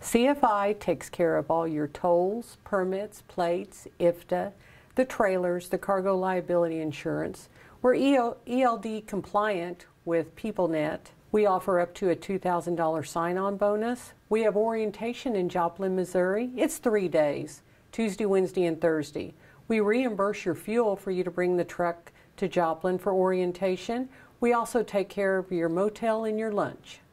CFI takes care of all your tolls, permits, plates, IFTA, the trailers, the cargo liability insurance. We're ELD compliant with PeopleNet. We offer up to a $2,000 sign-on bonus. We have orientation in Joplin, Missouri. It's 3 days, Tuesday, Wednesday, and Thursday. We reimburse your fuel for you to bring the truck to Joplin for orientation. We also take care of your motel and your lunch.